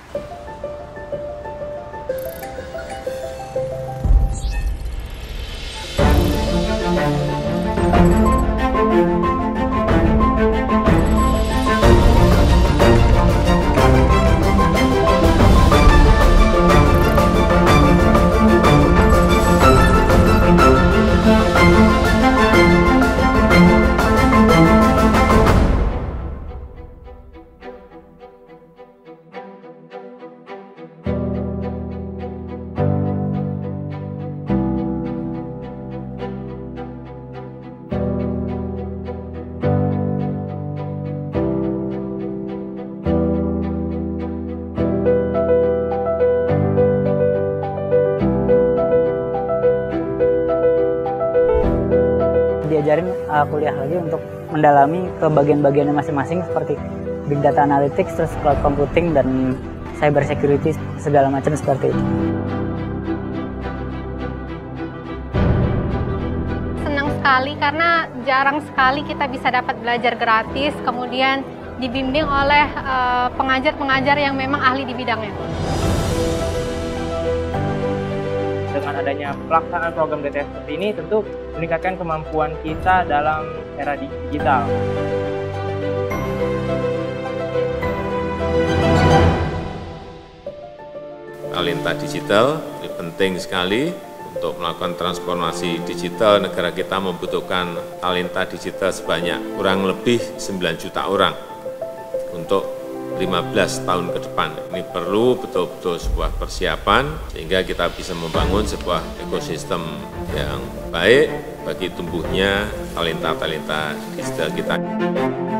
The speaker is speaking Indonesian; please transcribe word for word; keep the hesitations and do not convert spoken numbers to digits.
Diajarin uh, kuliah lagi untuk mendalami ke bagian-bagiannya masing-masing seperti big data analytics, terus cloud computing dan cyber security segala macam seperti itu. Senang sekali karena jarang sekali kita bisa dapat belajar gratis, kemudian dibimbing oleh uh, pengajar-pengajar yang memang ahli di bidangnya. Dengan adanya pelaksanaan program D T S seperti ini tentu meningkatkan kemampuan kita dalam era digital. Talenta digital ini penting sekali untuk melakukan transformasi digital. Negara kita membutuhkan talenta digital sebanyak kurang lebih sembilan juta orang untuk lima belas tahun ke depan. Ini perlu betul-betul sebuah persiapan sehingga kita bisa membangun sebuah ekosistem yang baik bagi tumbuhnya talenta-talenta digital kita.